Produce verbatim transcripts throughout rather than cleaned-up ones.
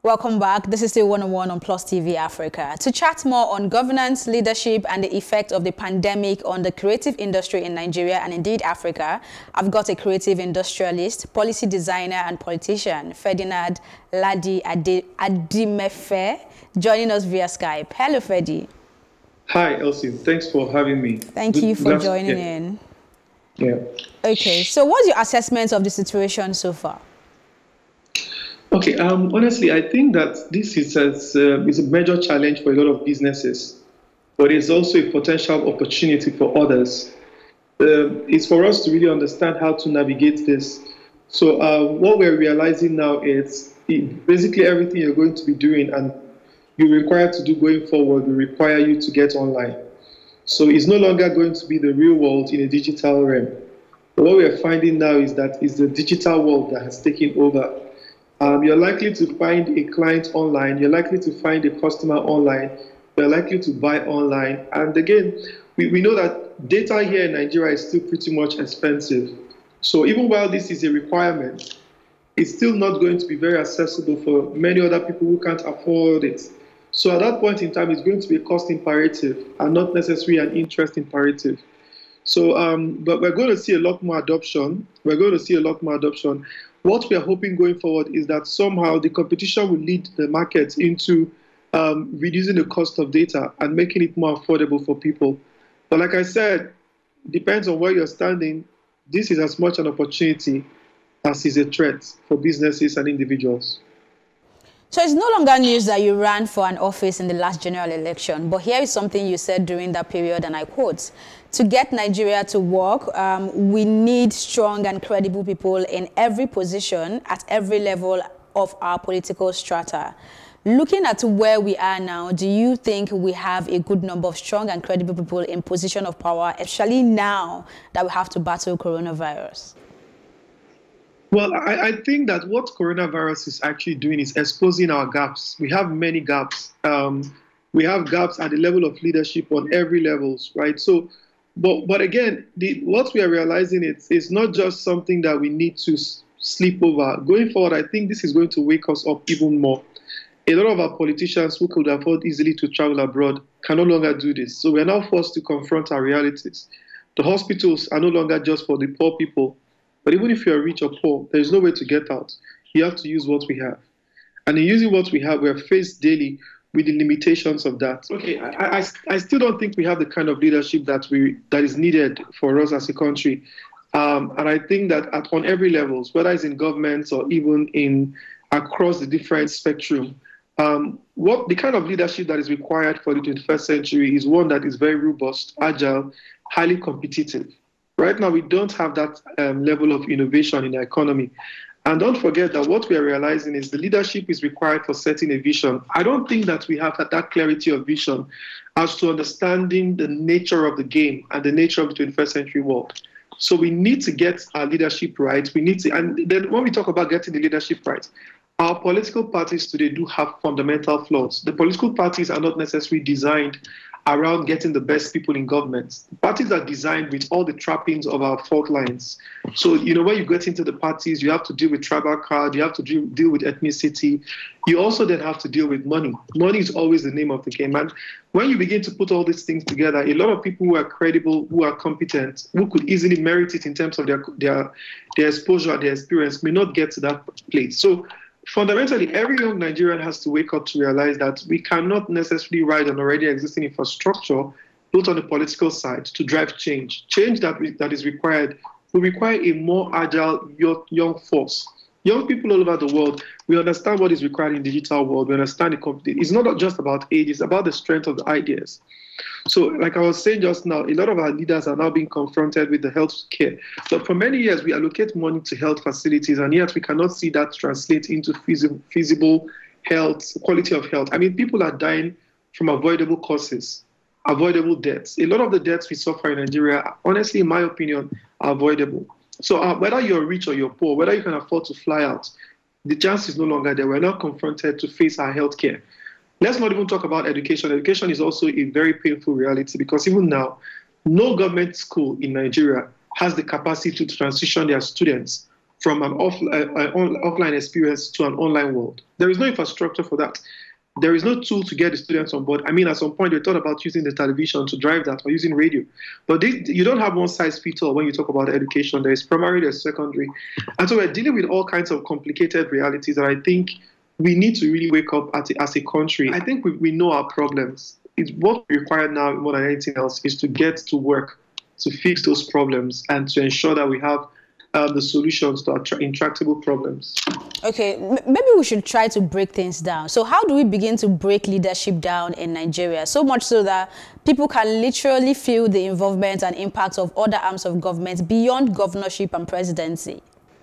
Welcome back. This is still one oh one on Plus T V Africa. To chat more on governance, leadership, and the effect of the pandemic on the creative industry in Nigeria and indeed Africa, I've got a creative industrialist, policy designer, and politician, Ferdy Ladi Adimefe, joining us via Skype. Hello, Ferdy. Hi, Elsie. Thanks for having me. Thank you for joining yeah. in. Yeah. Okay, so what's your assessment of the situation so far? Okay, um, honestly, I think that this is a, uh, is a major challenge for a lot of businesses, but it's also a potential opportunity for others. Uh, it's for us to really understand how to navigate this. So uh, what we're realizing now is it, basically everything you're going to be doing and you're required to do going forward will require you to get online. So it's no longer going to be the real world in a digital realm. But what we're finding now is that it's the digital world that has taken over. Um, you're likely to find a client online, you're likely to find a customer online, you're likely to buy online. And again, we, we know that data here in Nigeria is still pretty much expensive. So even while this is a requirement, it's still not going to be very accessible for many other people who can't afford it. So at that point in time, it's going to be a cost imperative and not necessarily an interest imperative. So, um, but we're going to see a lot more adoption. We're going to see a lot more adoption. What we are hoping going forward is that somehow the competition will lead the market into um, reducing the cost of data and making it more affordable for people. But like I said, depends on where you're standing. This is as much an opportunity as is a threat for businesses and individuals. So it's no longer news that you ran for an office in the last general election, but here is something you said during that period, and I quote, "To get Nigeria to work, um, we need strong and credible people in every position at every level of our political strata." Looking at where we are now, do you think we have a good number of strong and credible people in position of power, especially now that we have to battle coronavirus? Well, I, I think that what coronavirus is actually doing is exposing our gaps. We have many gaps. Um, we have gaps at the level of leadership on every levels, right? So, but but again, the, what we are realizing is it's not just something that we need to sleep over. Going forward, I think this is going to wake us up even more. A lot of our politicians who could afford easily to travel abroad can no longer do this. So we are now forced to confront our realities. The hospitals are no longer just for the poor people. But even if you're rich or poor, there is no way to get out. You have to use what we have. And in using what we have, we're faced daily with the limitations of that. Okay, I, I, I still don't think we have the kind of leadership that we that is needed for us as a country. Um, and I think that at, on every levels, whether it's in governments or even in across the different spectrum, um, what the kind of leadership that is required for the twenty-first century is one that is very robust, agile, highly competitive. Right now, we don't have that um, level of innovation in the economy. And don't forget that what we are realizing is the leadership is required for setting a vision. I don't think that we have that clarity of vision as to understanding the nature of the game and the nature of the twenty-first century world. So we need to get our leadership right. We need to, and then when we talk about getting the leadership right, our political parties today do have fundamental flaws. The political parties are not necessarily designed around getting the best people in government. Parties are designed with all the trappings of our fault lines. So, you know, when you get into the parties, you have to deal with tribal crowd, you have to deal, deal with ethnicity. You also then have to deal with money. Money is always the name of the game. And when you begin to put all these things together, a lot of people who are credible, who are competent, who could easily merit it in terms of their, their, their exposure, their experience, may not get to that place. So, fundamentally, every young Nigerian has to wake up to realize that we cannot necessarily ride on already existing infrastructure built on the political side to drive change. Change that, we, that is required will require a more agile young force. Young people all over the world, we understand what is required in the digital world. We understand the competition. It's not just about age, it's about the strength of the ideas. So like I was saying just now, a lot of our leaders are now being confronted with the health care. But for many years, we allocate money to health facilities, and yet we cannot see that translate into feasible, feasible health, quality of health. I mean, people are dying from avoidable causes, avoidable deaths. A lot of the deaths we suffer in Nigeria, honestly, in my opinion, are avoidable. So uh, whether you're rich or you're poor, whether you can afford to fly out, the chance is no longer there. We're now confronted to face our health care. Let's not even talk about education. Education is also a very painful reality because even now, no government school in Nigeria has the capacity to transition their students from an off, uh, uh, offline experience to an online world. There is no infrastructure for that. There is no tool to get the students on board. I mean, at some point, they thought about using the television to drive that or using radio. But they, you don't have one size fits all when you talk about education. There is primary, there's secondary. And so we're dealing with all kinds of complicated realities that I think we need to really wake up at, as a country. I think we, we know our problems. It's what we require now more than anything else is to get to work to fix those problems and to ensure that we have uh, the solutions to our intractable problems. Okay, m maybe we should try to break things down. So how do we begin to break leadership down in Nigeria? So much so that people can literally feel the involvement and impact of other arms of government beyond governorship and presidency.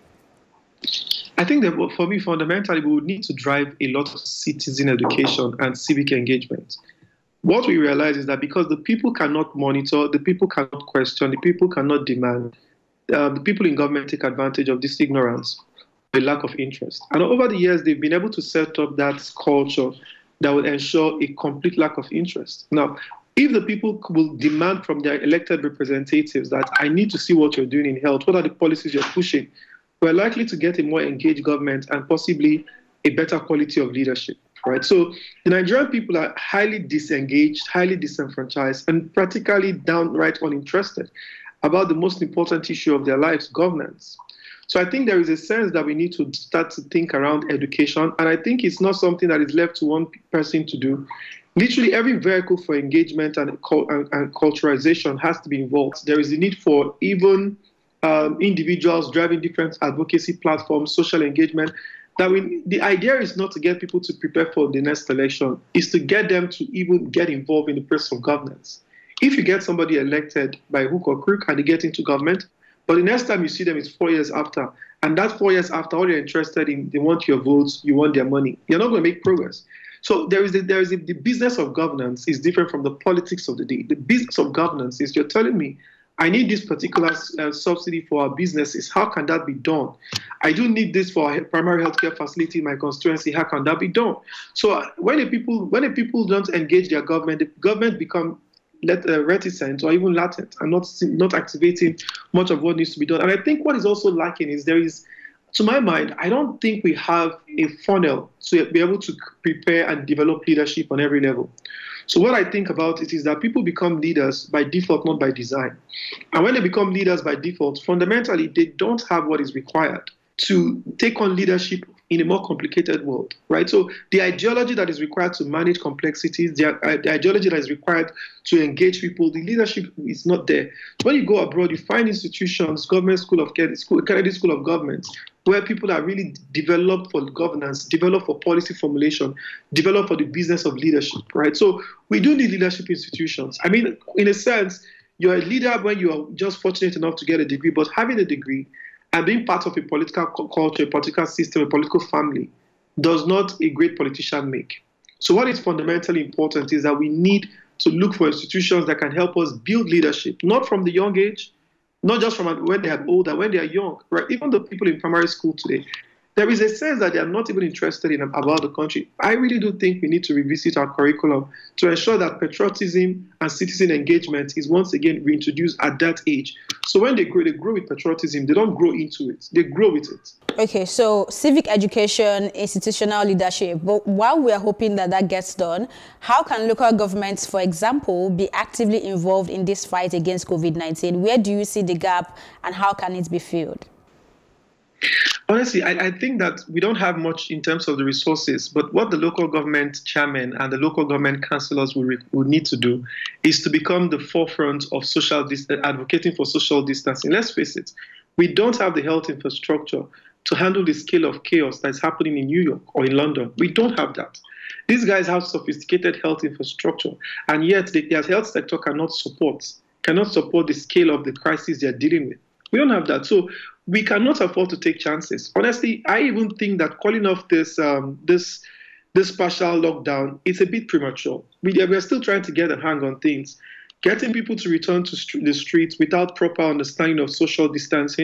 I think that for me, fundamentally, we would need to drive a lot of citizen education and civic engagement. What we realize is that because the people cannot monitor, the people cannot question, the people cannot demand, uh, the people in government take advantage of this ignorance, the lack of interest. And over the years, they've been able to set up that culture that will ensure a complete lack of interest. Now, if the people will demand from their elected representatives that I need to see what you're doing in health, what are the policies you're pushing, we're likely to get a more engaged government and possibly a better quality of leadership, right? So the Nigerian people are highly disengaged, highly disenfranchised, and practically downright uninterested about the most important issue of their lives, governance. So I think there is a sense that we need to start to think around education, and I think it's not something that is left to one person to do. Literally every vehicle for engagement and, and, and culturalization has to be involved. There is a need for even um, individuals driving different advocacy platforms, social engagement. That we, the idea is not to get people to prepare for the next election, is to get them to even get involved in the process of governance. If you get somebody elected by hook or crook and they get into government, but the next time you see them is four years after, and that four years after, all they're interested in, they want your votes, you want their money. You're not going to make progress. So there is a, there is a, the business of governance is different from the politics of the day. The business of governance is you're telling me, I need this particular uh, subsidy for our businesses. How can that be done? I do need this for a primary healthcare facility in my constituency. How can that be done? So uh, when the people when the people don't engage their government, the government become let, uh, reticent or even latent and not not activating much of what needs to be done. And I think what is also lacking is there is, to my mind, I don't think we have a funnel to be able to prepare and develop leadership on every level. So what I think about it is that people become leaders by default, not by design. And when they become leaders by default, fundamentally, they don't have what is required to take on leadership in a more complicated world, right? So the ideology that is required to manage complexities, the, uh, the ideology that is required to engage people, the leadership is not there. So when you go abroad, you find institutions, government school of Kennedy School, Kennedy School of Government, where people are really developed for governance, developed for policy formulation, developed for the business of leadership, right? So we do need leadership institutions. I mean, in a sense, you're a leader when you are just fortunate enough to get a degree, but having a degree and being part of a political culture, a political system, a political family, does not a great politician make. So what is fundamentally important is that we need to look for institutions that can help us build leadership, not from the young age, not just from when they are older, when they are young, right? Even the people in primary school today, there is a sense that they are not even interested in about the country. I really do think we need to revisit our curriculum to ensure that patriotism and citizen engagement is once again reintroduced at that age. So when they grow, they grow with patriotism. They don't grow into it. They grow with it. Okay, so civic education, institutional leadership. But while we are hoping that that gets done, how can local governments, for example, be actively involved in this fight against COVID nineteen? Where do you see the gap and how can it be filled? Honestly, I, I think that we don't have much in terms of the resources, but what the local government chairman and the local government councillors will, will need to do is to become the forefront of social dis advocating for social distancing. Let's face it, we don't have the health infrastructure to handle the scale of chaos that's happening in New York or in London. We don't have that. These guys have sophisticated health infrastructure, and yet the, their health sector cannot support, cannot support the scale of the crisis they're dealing with. We don't have that. So we cannot afford to take chances. Honestly, I even think that calling off this um, this this partial lockdown is a bit premature. We, we are still trying to get a hang on things. Getting people to return to st the streets without proper understanding of social distancing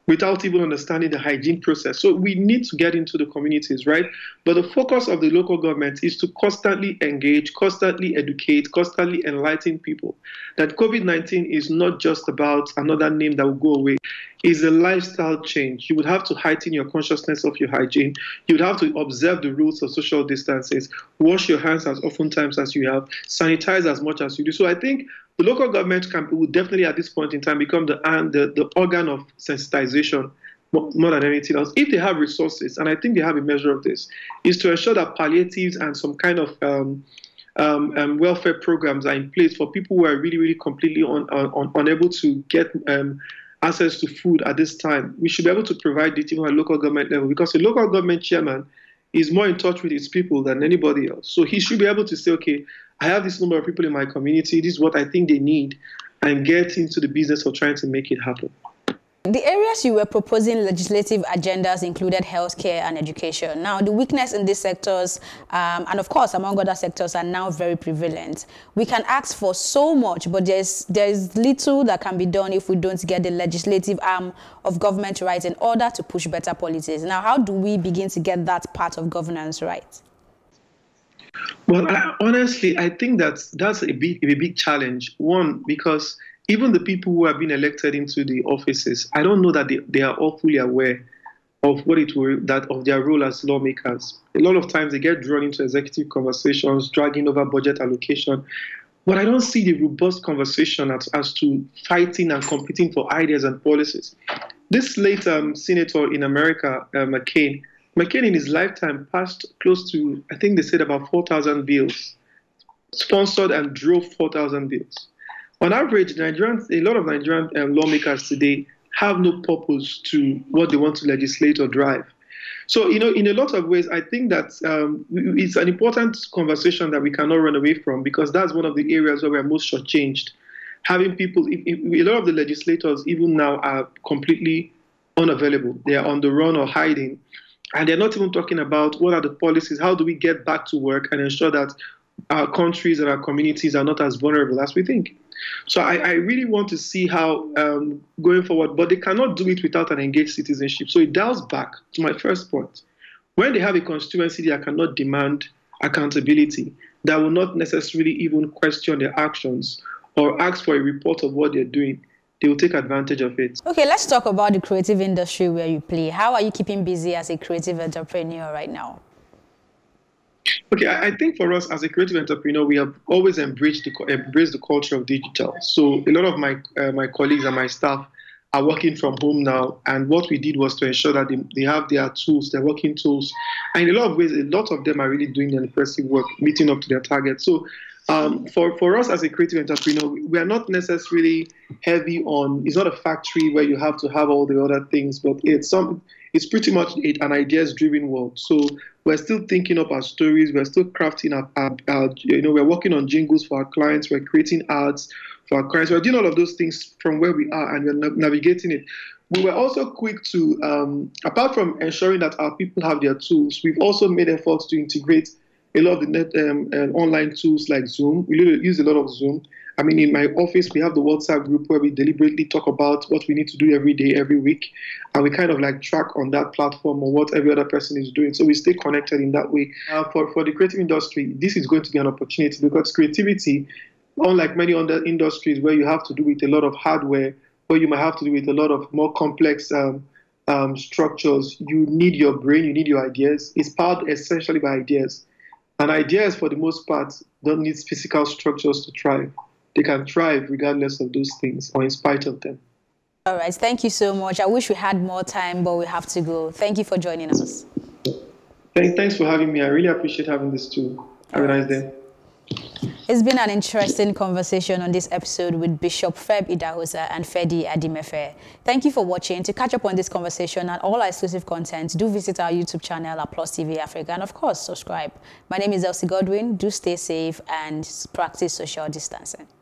without even understanding the hygiene process. So we need to get into the communities, right? But the focus of the local government is to constantly engage, constantly educate, constantly enlighten people that COVID nineteen is not just about another name that will go away. It's a lifestyle change. You would have to heighten your consciousness of your hygiene. You would have to observe the rules of social distances, wash your hands as often times as you have, sanitize as much as you do. So I think the local government can will definitely at this point in time become the, the, the organ of sensitization more, more than anything else. If they have resources, and I think they have a measure of this, is to ensure that palliatives and some kind of um, um, um, welfare programs are in place for people who are really, really completely un, un, unable to get um, access to food at this time. We should be able to provide it even at local government level, because the local government chairman is more in touch with his people than anybody else. So he should be able to say, okay, I have this number of people in my community, this is what I think they need, and get into the business of trying to make it happen. The areas you were proposing legislative agendas included healthcare and education. Now, the weakness in these sectors, um, and of course, among other sectors, are now very prevalent. We can ask for so much, but there's, there's little that can be done if we don't get the legislative arm of government right in order to push better policies. Now, how do we begin to get that part of governance right? Well, I, honestly, I think that's, that's a big, a big challenge. One, because even the people who have been elected into the offices, I don't know that they, they are all fully aware of what it will, that of their role as lawmakers. A lot of times they get drawn into executive conversations, dragging over budget allocation. But I don't see the robust conversation as, as to fighting and competing for ideas and policies. This late um, senator in America, uh, McCain, McCain in his lifetime passed close to, I think they said about four thousand bills, sponsored and drove four thousand bills. On average, Nigerians, a lot of Nigerian um, lawmakers today have no purpose to what they want to legislate or drive. So, you know, in a lot of ways, I think that um, it's an important conversation that we cannot run away from, because that's one of the areas where we're most shortchanged. Having people, if, if, a lot of the legislators even now are completely unavailable. They are on the run or hiding. And they're not even talking about what are the policies, how do we get back to work and ensure that our countries and our communities are not as vulnerable as we think. So I, I really want to see how um, going forward, but they cannot do it without an engaged citizenship. So it dials back to my first point. When they have a constituency that cannot demand accountability, that will not necessarily even question their actions or ask for a report of what they're doing, they will take advantage of it. Okay, let's talk about the creative industry where you play. How are you keeping busy as a creative entrepreneur right now? Okay, I think for us as a creative entrepreneur, we have always embraced the, embraced the culture of digital. So a lot of my, uh, my colleagues and my staff are working from home now. And what we did was to ensure that they, they have their tools, their working tools. And in a lot of ways, a lot of them are really doing their impressive work, meeting up to their targets. So um, for, for us as a creative entrepreneur, we are not necessarily heavy on, it's not a factory where you have to have all the other things, but it's some, it's pretty much an ideas-driven world. So we're still thinking up our stories. We're still crafting our, our, our, you know, we're working on jingles for our clients. We're creating ads for our clients. We're doing all of those things from where we are, and we're navigating it. We were also quick to, um, apart from ensuring that our people have their tools, we've also made efforts to integrate a lot of the net, um, uh, online tools like Zoom. We use a lot of Zoom. I mean, in my office, we have the WhatsApp group where we deliberately talk about what we need to do every day, every week. And we kind of like track on that platform on what every other person is doing. So we stay connected in that way. Uh, for, for the creative industry, this is going to be an opportunity, because creativity, unlike many other industries where you have to do with a lot of hardware, where you might have to do with a lot of more complex um, um, structures, you need your brain, you need your ideas. It's powered essentially by ideas. And ideas, for the most part, don't need physical structures to thrive. They can thrive regardless of those things or in spite of them. All right. Thank you so much. I wish we had more time, but we have to go. Thank you for joining us. Thanks for having me. I really appreciate having this too. Have a nice day. It's been an interesting conversation on this episode with Bishop Ferdy Ladi and Ferdy Adimefe. Thank you for watching. To catch up on this conversation and all our exclusive content, do visit our YouTube channel at Plus T V Africa, and of course, subscribe. My name is Elsie Godwin. Do stay safe and practice social distancing.